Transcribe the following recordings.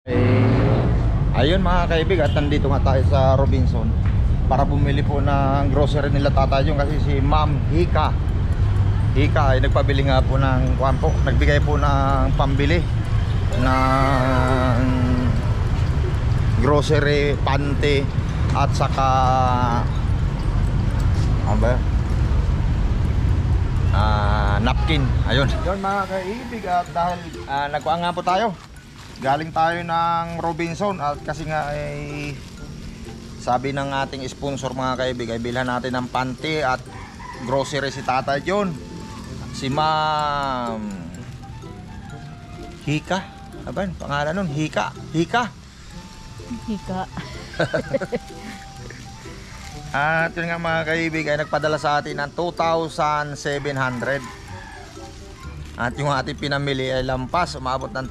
Ayun mga kaibig, at nandito nga tayo sa Robinson para bumili po ng grocery nila Tata Jun, kasi si Ma'am Hika ay nagpabili nga po ng po, nagbigay po ng pambili ng grocery, pante at saka ano ba? Napkin. Ayun. Yun mga kaibig, at dahil nagkuha nga po tayo. Galing tayo ng Robinson at kasi nga ay sabi ng ating sponsor mga kaibig ay bilhan natin ng panty at grocery si Tata Jun, si Ma'am Hika. Aban, pangalan nun, Hika. At yun nga mga kaibig ay nagpadala sa atin ng 2,700. At yung ating pinamili ay lampas, umabot ng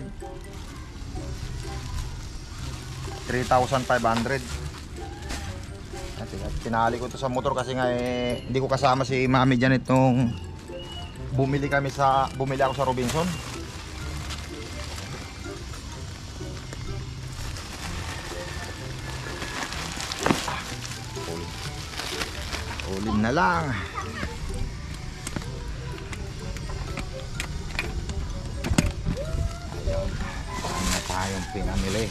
3,500. At pinali ko ito sa motor kasi nga hindi ko kasama si Mami dyan itong bumili ako sa Robinson. Ulim na lang. Ayun, saan na tayong pinamili?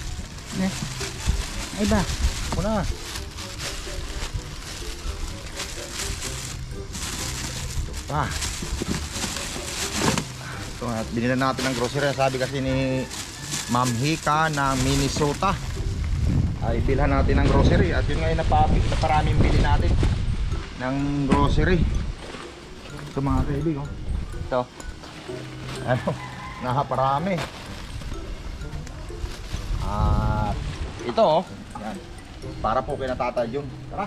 Ay ba? Ako na. Ito pa. Ito at binila natin ng grocery. Sabi kasi ni Ma'am Hika ng Minnesota ay bilhan natin ng grocery. At yun ngayon naparaming bili natin ng grocery. Ito mga kaibig, oh. Ito. Ano? Nakaparami. Ito oh, yan. Para po kay Tata Jun. Tara.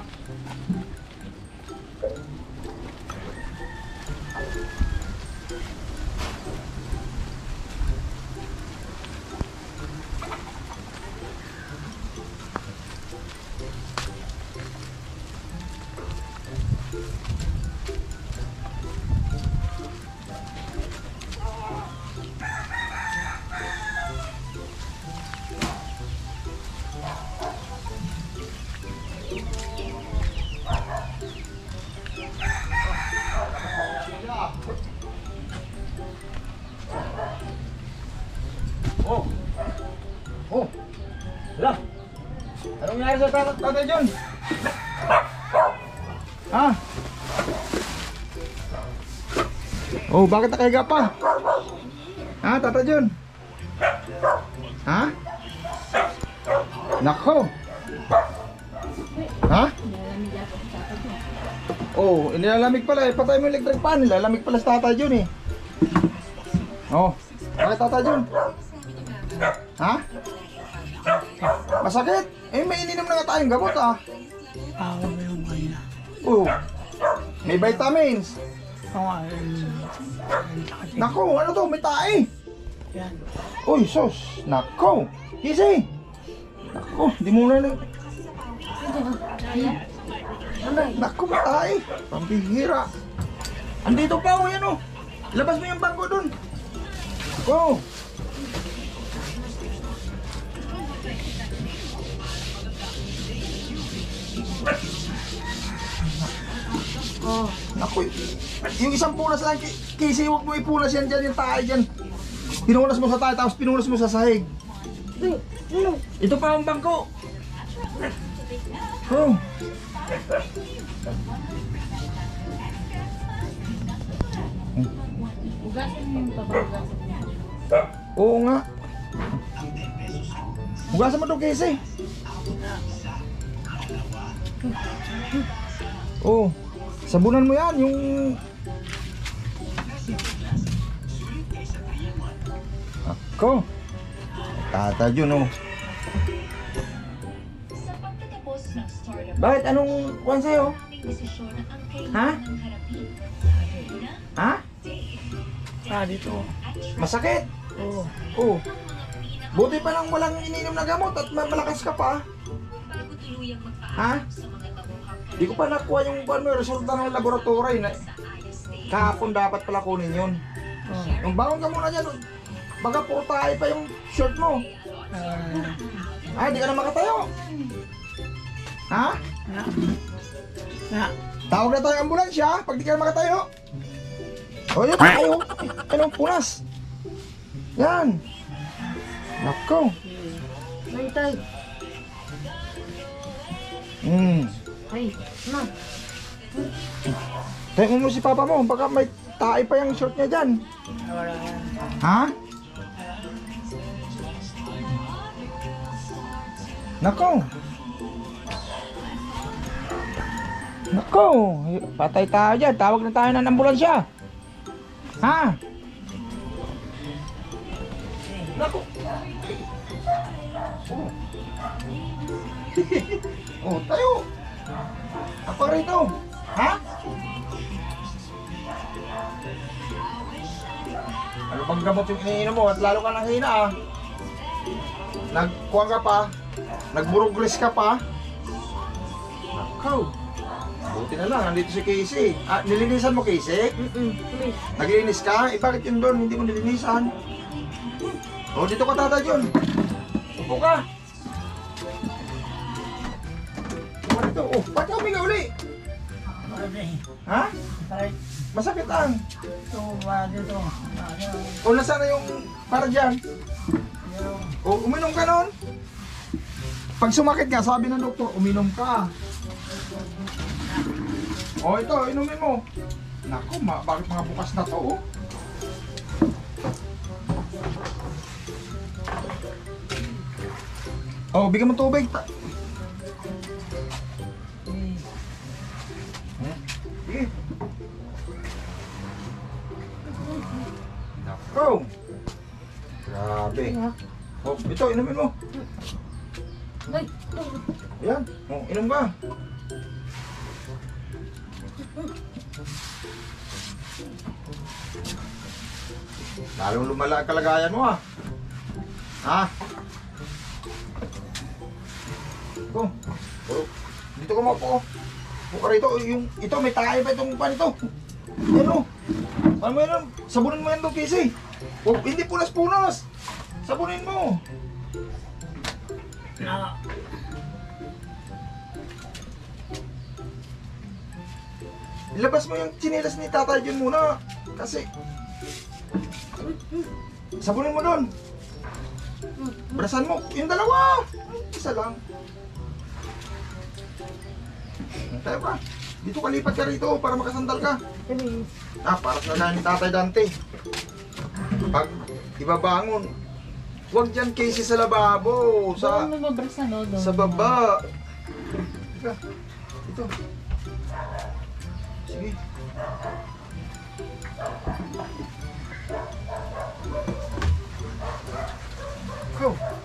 Oh. Hala. Anong nangyari sa Tata Jun? Ha? Oh, bakit nakahiga pa? Ha, Tata Jun? Ha? Nako. Ha? Oh, inilalamig pala eh. Patay mo yung electric pan. Nilalamig pala sa Tata Jun eh. Oh, bakit Tata Jun? Ha? Masakit? Eh, may ininom na nga tayong gamot ah. Ako ba yung kanya? Oh, may vitamins. Nako, ano to? May tae. Yan. Uy, sus. Nako. Easy. Nako, di muna lang. Nako, may tae. Pambihira. Andito pa oh, yan oh. Labas mo yung bangko dun. Oh. Oh, naku, yung isang punas lang, Casey, huwag mo ipunas yan dyan, yung tae dyan. Pinunas mo sa tae, tapos pinunas mo sa sahig. Ito pa ang bangko. Oh. Ugasan mo yung pabagas. Oo nga. Hugasan mo ito, Casey. Oh. Sabunan mo yan, yung... Ako. Tata Jun, oh. Bakit? Anong kuwan sa'yo? Ha? Ha? Dito. Masakit? Oo. Oh. Buti pa lang walang ininom na gamot at malakas ka pa. Ha? Di ko pa nakuha yung resulta ng laboratory na kahapon dapat pala kunin yun. Yung bangon ka muna dyan. Baka puro tayo pa yung short mo. Di ka na makatayo. Ha? Na. Tawag na tayo ng ambulansya pag di ka na makatayo. O yun, tayo. Ano, punas. Yan. Nako. Ay, tay. Ay, na. Tayo mo si papa mo, baka may tae pa yung short niya dyan. Wala yan. Ha? Nako. Nako, patay tayo dyan. Tawag na tayo ng ambulansya. Ha? Nako. Oh, tayo. Ako rito. Ha? Ano bang gamot yung iniinom mo at lalo ka nang hina ah? Nagkuha ka pa? Nagburuglis ka pa? Nakaw. Buti na lang, nandito si Casey. Nilinisan mo Casey? Please. Naglinis ka? Bakit yun doon? Hindi mo nilinisan? Dito ka tata John. Upo ka. Ano ito? Ba't ka huminga uli? Ha? Masakit lang. Nasaan na yung para dyan? Uminom ka nun? Pag sumakit ka, sabi ng doktor, uminom ka. Ito, inumin mo. Naku, bakit mga bukas na to? Bigyan mo tubig. Sige. Naku. Grabe. Ito, inumin mo. Ay, Ayan, inom ka. Lalong lumala ang kalagayan mo Ha? Dito ka maupo. Upo ka rito. Ito, may tayo pa itong pan ito. Ano? Ano mo yun? Sabunin mo yan doon, Casey. Hindi punas-punas. Sabunin mo. Na. Ilabas mo yung tsinelas ni Tatay John muna. Kasi sabunin mo doon. Brasan mo. Yung dalawa. Isa lang. Tayo ka. Dito ka lipat ka rito para makasandal ka. Para sa ni Tatay Dante. Pag ibabangon, huwag dyan Casey sa lababo. Sa baba. Ito. Sige. Go.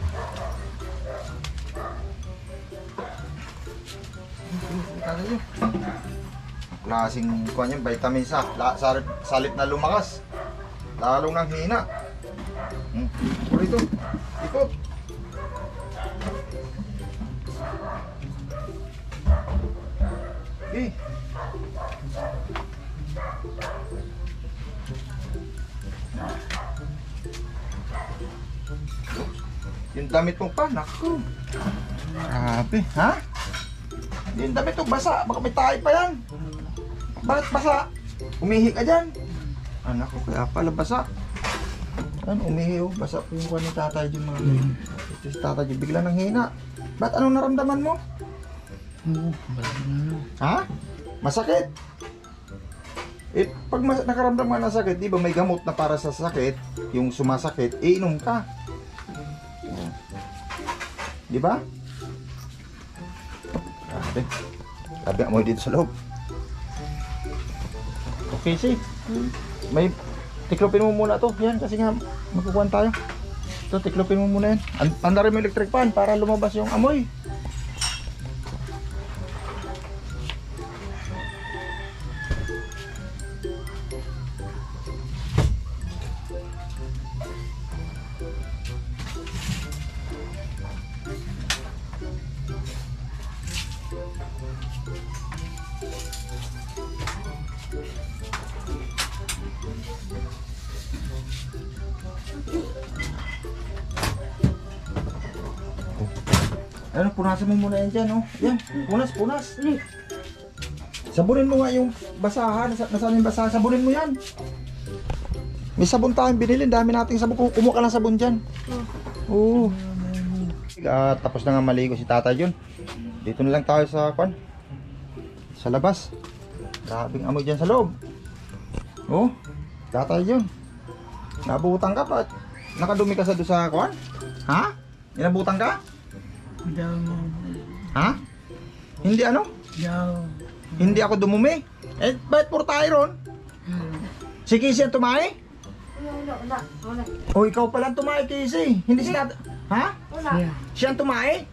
Klaseng kuha niya, vitamin sa salit na lumakas. Lalong nang hina. Ito. Ikot. Okay. Yung damit mo pa, naku. Grabe, ha? Yung damit mo basa, baka may tayo pa yan. Bakit basa? Umihi ka dyan. Anak ko, kaya pala basa. Yan, umihi oh, basa po yung kuha ni Tatay yung mga ito si Tatay yung bigla nang hina. Ba't anong naramdaman mo? Ha? Masakit? Pag nakaramdam ka ng sakit, di ba may gamot na para sa sakit, yung sumasakit, iinom ka. Di ba? Grabe. Grabe ang amoy dito sa loob. Okay, see? May tiklopin mo muna to. Yan, kasi nga magkukuhan tayo. Ito, tiklopin mo muna yan. Tanda rin mo electric fan para lumabas yung amoy. Ano, punasan mo muna yan dyan, oh. Yan, punas. Ay, Sabunin mo nga yung basahan. Nasaan yung basahan? Sabunin mo yan. May sabon tayong binili. Dami nating sabon. Kumuha ka ng sabon dyan. Oo. Tapos na nga maligo si Tatay John. Dito na lang tayo sa sa labas. Grabing amoy dyan sa loob. Oh, Tatay John. Nabutan ka pa. Nakadumi ka sa doon sa Ha? Inabutan ka? Daw mo. Ha? Hindi ano? Daw. Hindi ako dumumi. Eh, bakit puro tayo ron? Si Casey ang tumae? wala. O, ikaw pala ang tumae, Casey. Hindi si Tatay. Ha? Wala. Yeah. Siya ang tumae?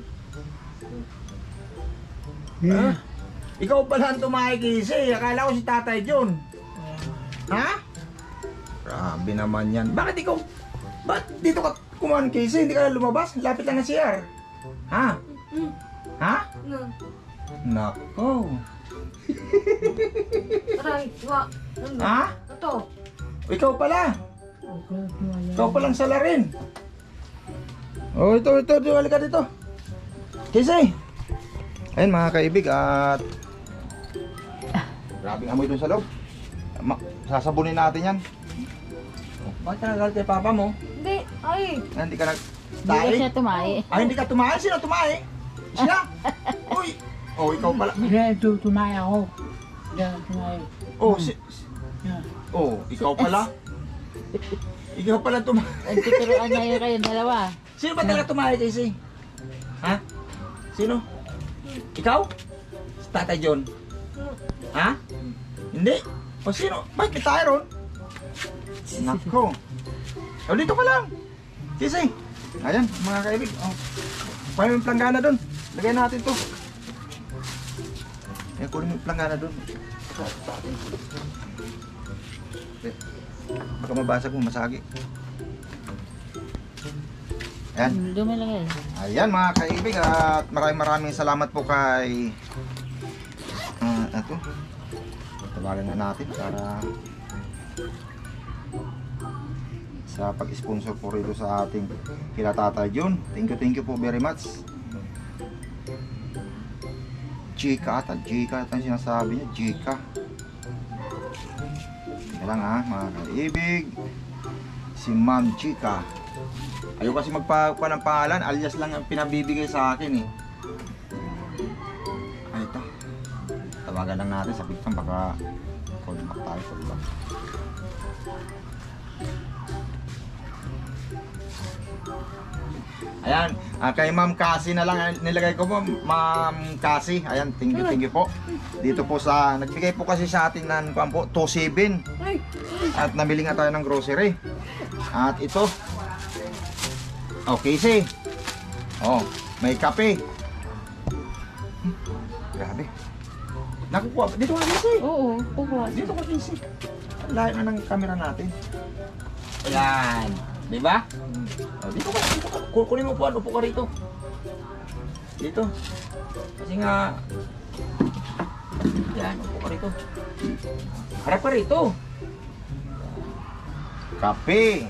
Yeah. Ikaw pala ang tumae, Casey. Akala ko si Tatay John. Ha? Grabe naman yan. Bakit ikaw? Ba't dito ka kumain, Casey? Hindi ka lumabas? Lapit lang na CR. Ha? Ha? No. Nako. Aray, wa. Ha? Ito. Ikaw pala. Ikaw palang salarin. Oh, ito. Diwali ka dito. Casey. Ayun mga kaibig at grabing amoy dun sa loob. Sasabunin natin yan. Oh, bakit ka nagalit kay papa mo? Hindi. Ay. Hindi ka nag... Hindi ko siya tumae. Ay, hindi ka tumae? Sino tumae? Siya? Uy! Oh, ikaw pala. Diretso tumaya ako. Diretso tumaya. Oh, Yeah. oh, ikaw pala? Ikaw pala tumae. Nagtituruan niya yun kayo dalawa. Sino ba talaga tumae, Casey? Ha? Sino? Ikaw? Si Tatay John? Ha? Hindi? O sino? Bakit tayo ron? Nako. O dito ka lang. Casey. Ayan, mga kaibig. Oh. Kuha mo yung planggana dun. Lagay natin to. Ayan, kunin mo yung planggana dun. Okay. Baka mabasag mo, masagi. Ayan. Dumi lang yan. Ayan mga kaibig at maraming salamat po kay ito. Tawagan na natin para sa pag-sponsor po rito sa ating kila Tatay John. Thank you po very much. Chika ang sinasabi niya, Chika. Yan lang mga kaibig. Si Ma'am Chika. Ayaw kasi magpakuha ng pangalan, alias lang ang pinabibigay sa akin eh. Ay ito. Tawagan lang natin sa picture baka call back tayo sa iba. Ayan, kay Ma'am Cassie na lang nilagay ko po, Ma'am Cassie. Ayan, thank you po. Dito po sa, nagbigay po kasi sa atin ng po, 2.7. At namili nga tayo ng grocery. At ito, okay, Casey. Oh, may kape. Grabe. Nakukuha. Dito ka, Casey. Oo, kukuha. Dito ka, Casey. Ang layo na ng camera natin. Ayan. Di ba? Oh, dito ka. Kunin mo po. Upo ka rito. Dito. Kasi nga... Yan, upo ka rito. Harap ka rito. Kape.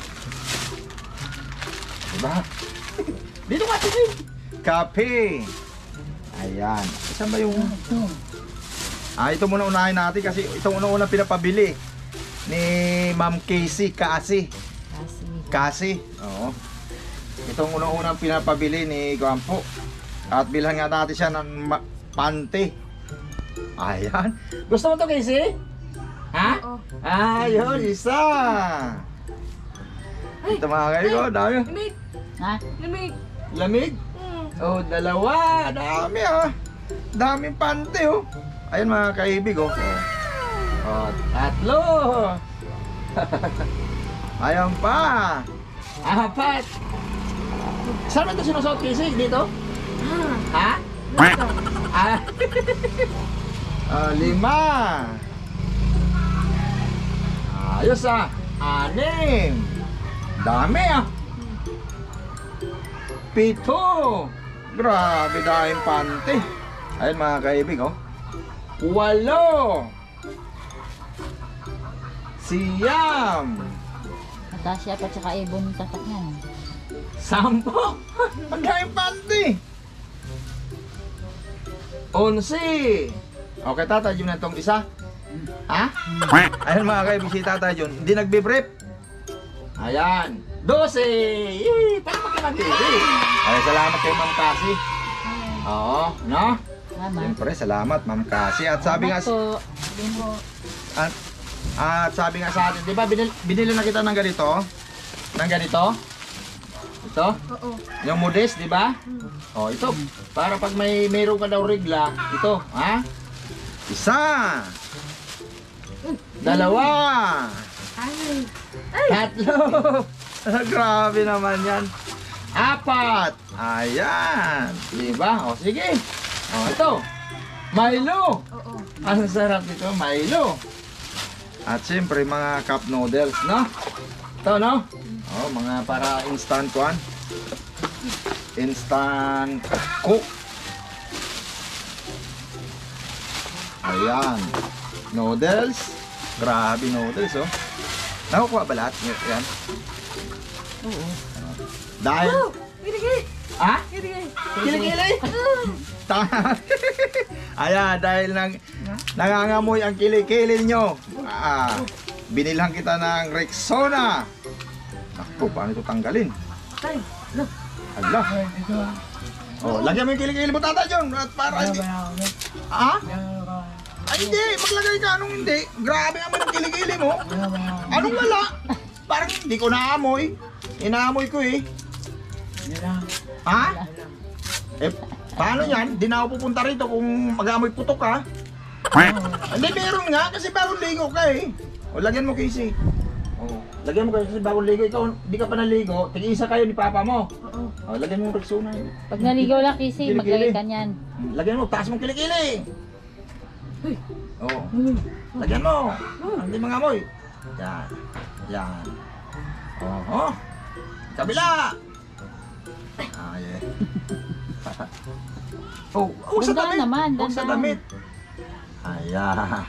Diba? Dito ka, Casey. Kape. Ayan. Saan ba yung... ito muna unahin natin kasi itong una-una pinapabili ni Ma'am Casey. Kasi. Oo. Itong una-una pinapabili ni Guampo. At bilhan nga natin siya ng pante. Ayan. Gusto mo to, Casey? Ha? Oo. Ayun, isa. Ito mga kayo, dami. Lamig. Ha? Lamig. Lamig? Oh, dalawa. Dami daming pante oh. Ayun mga kaibig oh. Oh, tatlo. Ayan pa. Apat. Saan mo ito sinusuot, Casey? Dito? Ha? Dito. Lima. Ayos anim. Dami Pito. Grabe dahil pante. Ayun mga kaibig oh. 8. Siyam. Natasha pa tsaka ibon tatak niyan. Sampo. Pagkain panty. 11. Okay, Tata Jun na itong isa. Ha? Ayan mga kaibisita, Tata Jun. Hindi nagbe-brief. Ayan. 12. Yee! Paano magkakagili? Ay, salamat kay Ma'am Cassie. Oo, no? Tama. Siyempre, salamat Ma'am Cassie. At sabi nga, Po. at sabi nga sa atin, di ba binili na kita ng ganito? Ng ganito? Ito? Oo. Yung modest, di ba? Oh, ito. Para pag mayroon ka daw regla, ito, ha? Isa. Dalawa. Ay. Tatlo. Grabe naman yan. 4. Ayan. Di ba? O, sige. O, ito. Milo. Oo. Ang sarap nito, Milo. At siyempre, mga cup noodles, no? Ito, no? Oh, mga para instant one. Instant cook. Ayan. Noodles. Grabe noodles, oh. Nakukuha ba lahat? Yan. Oo. Dahil... Kiligay. Ah? Kiligay. Kilikili? Ayan, dahil nangangamoy ang kilikili nyo. Binilhan kita ng Rexona. Naku, paano ito tanggalin? Ay. No. Ala. Ay, dito ah. Oh, lagyan mo yung kilikili mo, Tata John. At para Kaya hindi... ba ako? Ha? Kaya ba ako? Ay, hindi. Maglagay ka. Anong hindi? Grabe naman ang kilikili mo. Kaya ba ako? Anong wala? Parang hindi ko naamoy. Inaamoy ko eh. Yan lang. Ha? Yan lang. Eh, paano yan? Di na ako pupunta rito kung mag-amoy putok ka. Hindi, meron nga kasi bagong ligo ka eh. O, lagyan mo, Casey. O, lagyan mo kasi bagong ligo. Ikaw, di ka pa naligo. Tig-isa kayo ni Papa mo. Oo. O, lagyan mo yung Rexona yun. Pag naligaw lang kasi, Kilikili. maglagay ka niyan. Lagyan mo, taas mong kilikili. Uy. O, lagyan mo. Hindi mga amoy. Yan. Yan. O, kabila. Yeah. Oh, sa Dandan damit. naman, Oh, sa dandan. damit. Ayan.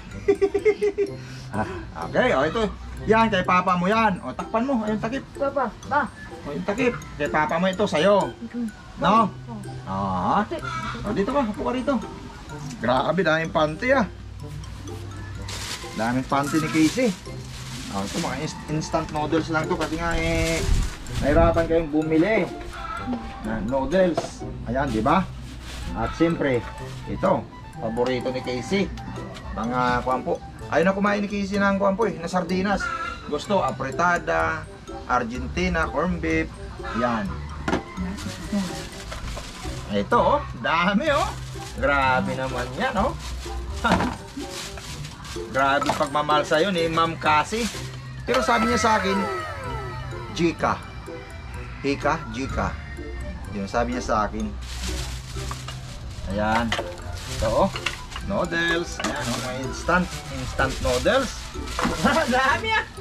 Okay, oh ito. Yan, kay Papa mo yan. O, takpan mo. Ayun, takip. Papa. Ba. O, yung takip. Kay Papa mo ito, sa'yo. No? Ah. O, dito ka. Hapo ka rito. Grabe, daming panty ah. Daming panty ni Casey. O, ito mga instant noodles lang to kasi nga nahirapan kayong bumili na noodles. Ayan, di ba? At siyempre, ito, paborito ni Casey. Mga kuwan po. Ayaw na kumain ni Casey ng kuwan po eh, na sardinas. Gusto, apretada, Argentina, corn beef. Yan. Ito oh, dami oh. Grabe naman yan oh. Grabe pagmamahal sa'yo ni Ma'am Cassie. Pero sabi niya sa akin, Jika. Hika, Jika. Yun, sabi niya sa akin. Ayan. Ito oh. Noodles. Ayan oh, mga instant noodles. Dami ah.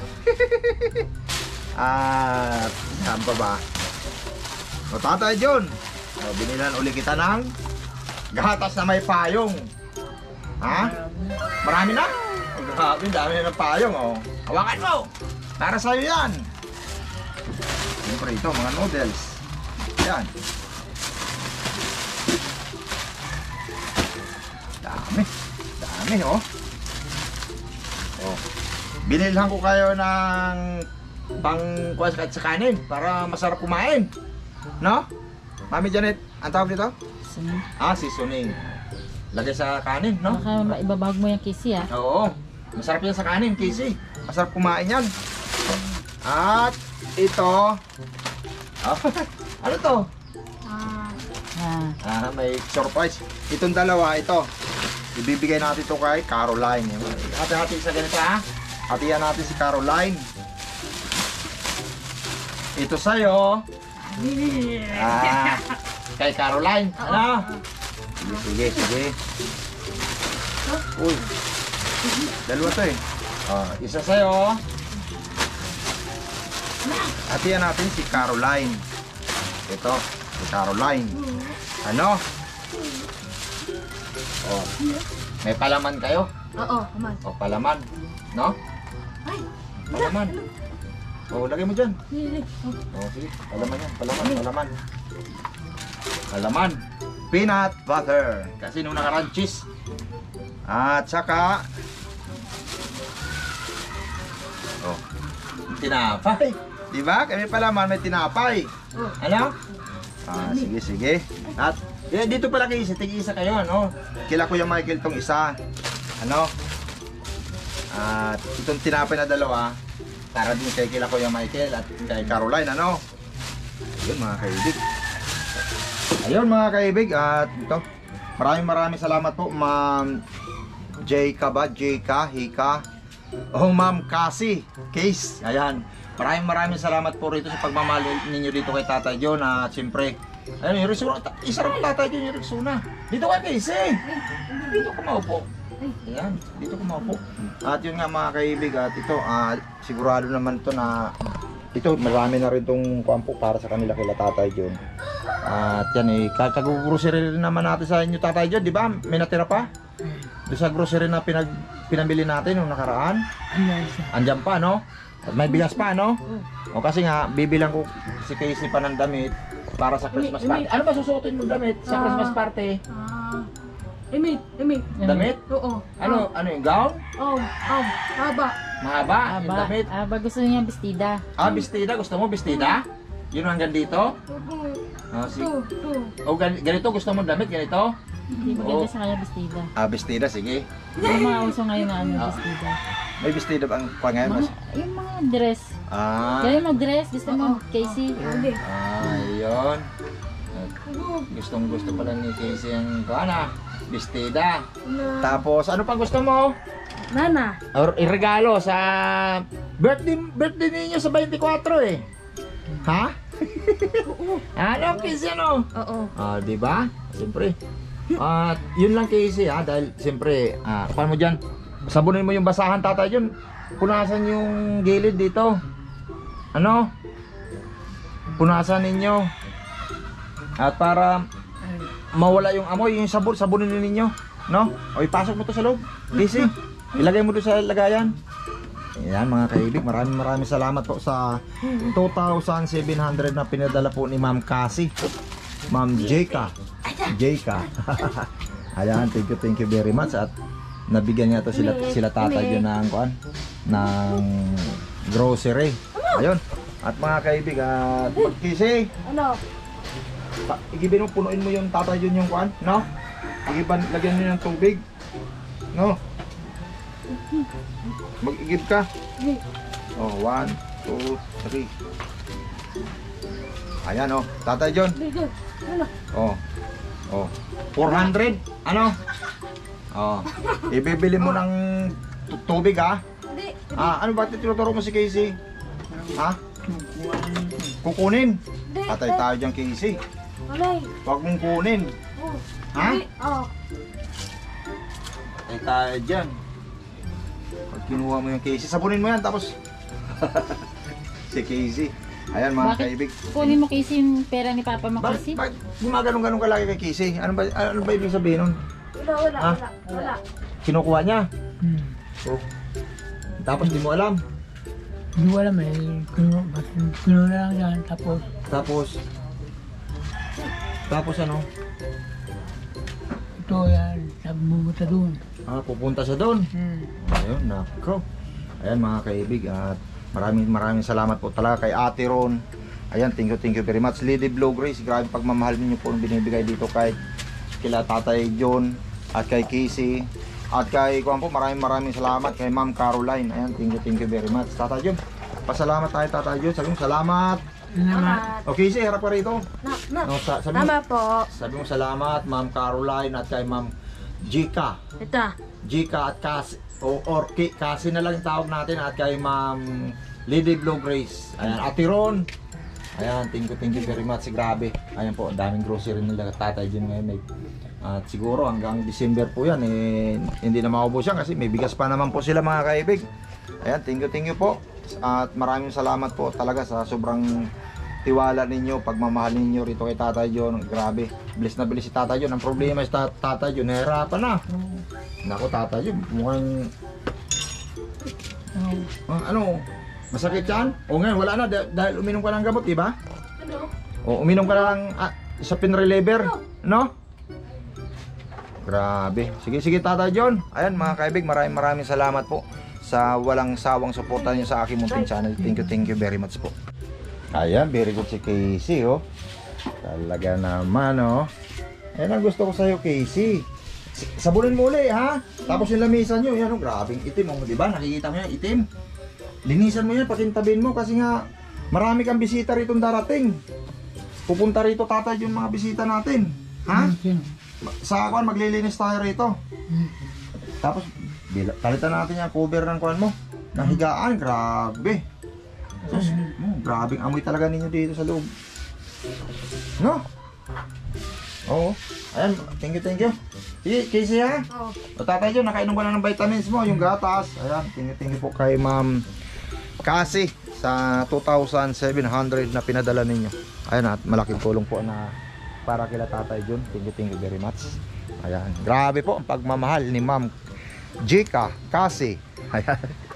At saan pa ba? O Tatay John. O, binilan uli kita ng gatas na may payong. Ha? Marami na? O, grabe, dami na ng payong oh. Hawakan mo. Para sa'yo yan. Siyempre ito, mga noodles. Yan. Dami. Dami, oh. Oh. Binilhan ko kayo ng pang kahit sa kanin para masarap kumain. No? Mami Janet, ang tawag dito? Seasoning. Lagay sa kanin, no? Baka maibabag mo yung kisi ah. Oo. Masarap yan sa kanin, Casey. Masarap kumain yan. At ito. Ano to? Ah. May surprise. Itong dalawa, ito. Ibibigay natin ito kay Caroline. Hati-hati sa ganito ha. Hatihan natin si Caroline. Ito sa'yo. Kay Caroline. Ano? Sige. Uy. Dalawa to eh. Isa sa'yo. Hatihan natin si Caroline. Ito, si Caroline. Ano? Oh. May palaman kayo? Oo, aman. O, palaman. No? Ay. Palaman. Oh, lagay mo dyan. Hindi. Oh, sige. Palaman yan. Palaman. Palaman. Peanut butter. Kasi nung nakaraan cheese. At saka oh, tinapay. Diba? Kami palaman may tinapay. Ano? Sige. At dito pala kayo, tig-isa kayo, ano? Kila Kuya Michael tong isa. Ano? At itong tinapay na dalawa para din kay kila Kuya Michael at kay Caroline, ano? Ayun mga kaibig. Ayun mga kaibig, at ito. Maraming salamat po, Ma'am Jayka ba? Hika. Oh, Ma'am Cassie Case. Ayan. Maraming salamat po rito sa pagmamahal ninyo dito kay Tatay John. At siyempre, ayun, yung Rizuna. Isa rin Tatay John yung Rizuna. Dito ka, Casey. Dito ka maupo. Ayan, dito ka maupo. At yun nga mga kaibig, at ito, sigurado naman ito na ito, marami na rin itong kuampo para sa kanila kila Tatay John. At yan eh, kag-grocery rin naman natin sa inyo Tatay John, di ba? May natira pa? Doon sa grocery na pinamili natin nung nakaraan. Andyan pa, no? At may bigas pa, no? O kasi nga, bibilang ko si Casey pa ng damit para sa Christmas party. Ano ba susuotin mo damit sa Christmas party? Imit. Damit? Oo. Ano yung gown? Haba. Mahaba? Yung damit? Gusto niya bestida. Bestida? Gusto mo bestida? Yun hanggang dito? O ganito gusto mo damit? Ganito? Hindi maganda sa kanya bestida. Bestida, sige. Yung mga uso ngayon na bestida. May bestida ba ang pangalan? Yung mga dress. Kaya mag-dress, gusto mo, Casey? Ayun. Gusto pala ni Casey ang bestida. Tapos, ano pa gusto mo? Nana. Or iregalo sa birthday ninyo sa 24 eh. Ha? Ano, Casey, ano? Oo. Di ba? Siyempre. At yun lang, Casey, dahil siyempre, paano mo dyan? Sabunin mo yung basahan, Tatay John. Punasan yung gilid dito. Ano? Punasan ninyo. At para mawala yung amoy, yung sabunin ninyo. No? O ipasok mo to sa loob. Casey, ilagay mo to sa lagayan. Ayan mga kaibig, maraming salamat po sa 2,700 na pinadala po ni Ma'am Cassie. Ma'am Jayka. Ayan, thank you very much. At nabigyan niya to sila Tatay John ng grocery. Ayun. At mga kaibig, at Casey, Ano? igibin mo, punuin mo yung Tatay John yung no? Lagyan niyo ng tubig. No? Mag-igib ka. Oh, 1, 2, 3. Ayan oh, Tatay John. Oh. 400. Ano? Oh. Ibibili mo ng tubig ha? Ano ba tinuturo mo si Casey? Ha? Kukunin. Patay tayo dyan, Casey. Huwag mong kunin. Ha? Patay tayo dyan. Pag kinuha mo yung Casey, sabunin mo yan tapos si Casey. Ayan mga kaibig. Kunin mo, Casey, yung pera ni Papa mo, Casey? Bakit gumaganong-ganong ka lagi kay Casey? Ano ba ibig sabihin nun? Wala. Kinukuha niya? Oh. Tapos di mo alam? Hindi ko alam eh. Kinuha lang yan. Tapos ano? Ito yan. Sabi mo buta doon. Pupunta siya doon. Ayun, nako. Ayan mga kaibig, at maraming salamat po talaga kay Ate Ron. Ayan, thank you very much. Lady Blue Grace, grabe pagmamahal niyo po ang binibigay dito kay kila Tatay John at kay Casey. At kay maraming salamat kay Ma'am Caroline. Ayan, thank you very much. Tatay John, pasalamat tayo Tatay John. Sabi mo salamat. Okay, Casey, harap ka rito. Tama po. Sabi mo salamat Ma'am Caroline at kay Ma'am Jika. Jika at Cassie. Or Cassie na lang yung tawag natin. At kay Ma'am Lady Blue Grace. Ayan, Ate Ron. Ayan, thank you very much. Grabe. Ayan po, ang daming grocery nila Tatay John ngayon. At siguro hanggang December po yan hindi na maubos yan kasi may bigas pa naman po sila mga kaibig. Ayan, thank you po. At maraming salamat po talaga sa sobrang tiwala ninyo, pagmamahal ninyo rito kay Tatay John. Grabe, bilis na bilis si Tatay John. Ang problema is Tatay John, nahirapan na. Naku, Tatay John, mukhang ano, Masakit yan? O ngayon, wala na dahil uminom ka ng gamot, di ba? Ano? O uminom ka na ng sa pain reliever, no? Grabe. Sige, sige Tatay John. Ayan mga kaibig, maraming salamat po sa walang sawang suporta niyo sa aking munting channel. Thank you very much po. Ayan, very good si Casey, oh. Talaga naman, oh. Ayan ang gusto ko sa'yo, Casey. Sabunin mo uli, ha? Tapos yung lamisan nyo, yan, oh, grabing itim, oh. Diba? Nakikita mo yan, itim. Linisan mo yan, pakintabin mo, kasi nga, marami kang bisita rito darating. Pupunta rito, Tatay, yung mga bisita natin. Ha? Sa akin, maglilinis tayo rito. Tapos, palitan natin yung cover ng kuwan mo. Ng higaan, grabe. Sus, grabing amoy talaga ninyo dito sa loob. No? Oo. Ayan, thank you. Sige, Casey ha? Oo. O Tatay John, nakainom ka na ng vitamins mo, yung gatas. Ayan, thank you po kay Ma'am Casey sa 2,700 na pinadala ninyo. Ayan, at malaking tulong po na para kila Tatay John. Thank you very much. Ayan, grabe po ang pagmamahal ni Ma'am Jika Casey. Ayan.